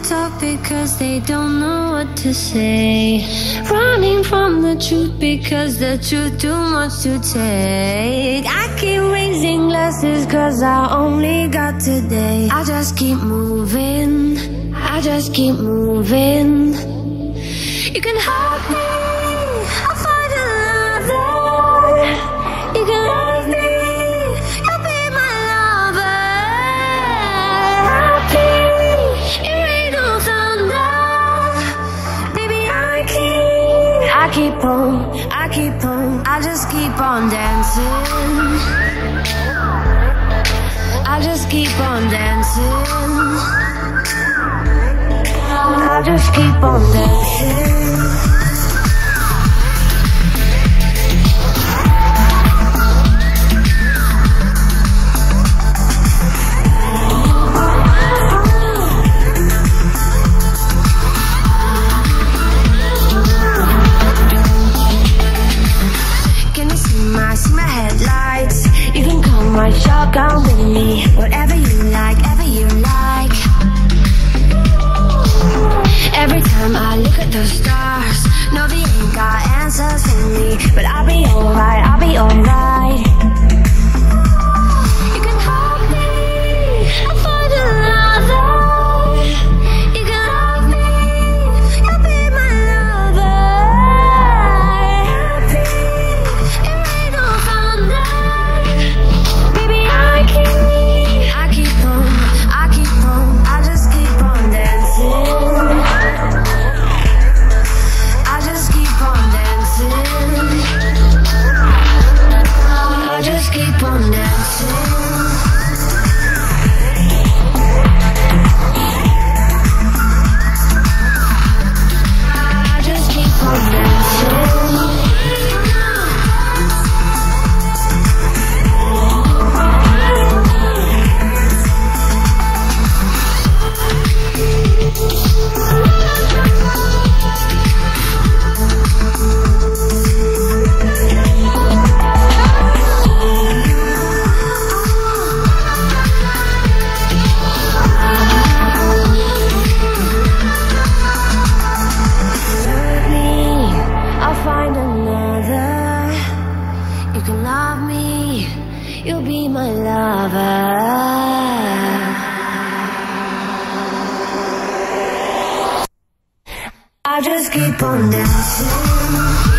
talk because they don't know what to say. Running from the truth because the truth too much to take. I keep raising glasses cause I only got today. I just keep moving, I just keep moving. You can help me, I'll find another. You can love me, you'll be my lover. Happy, it rain or thunder. Baby, I keep on, I just keep on dancing. I just keep on dancing. I just keep on dancing. See my headlights. You can come right shotgun with me. Whatever you like, ever you like. Every time I look at those stars, no, they ain't got answers for me, but I'll be alright, I'll be alright. You can help me, I'll find another. You can love me, you'll be my lover. Keep on dancing. I just keep on dancing. You can love me, you'll be my lover. I just keep on dancing.